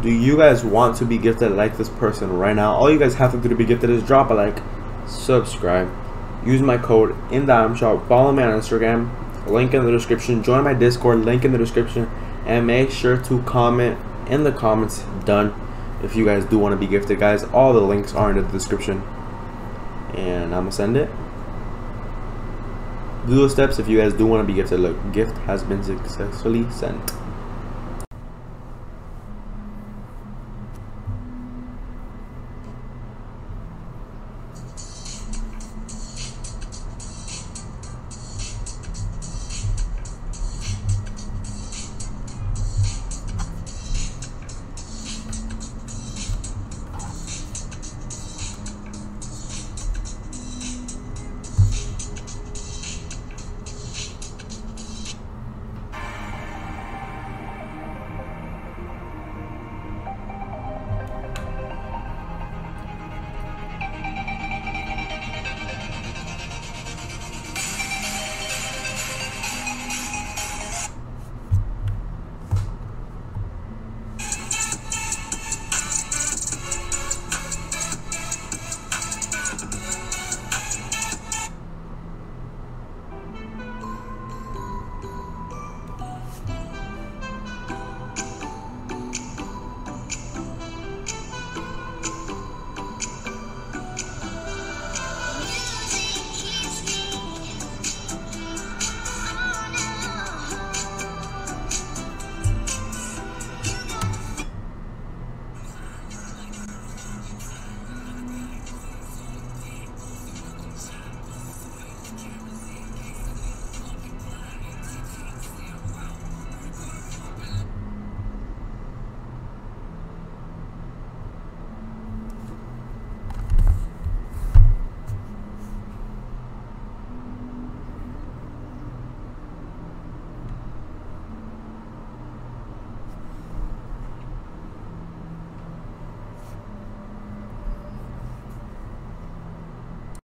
Do you guys want to be gifted like this person right now? All you guys have to do to be gifted is drop a like, subscribe, use my code in the item shop, follow me on Instagram, link in the description, join my Discord, link in the description, and make sure to comment in the comments done if you guys do want to be gifted, guys. All the links are in the description, and I'm gonna send it. Do those steps if you guys do want to be gifted. Look, gift has been successfully sent.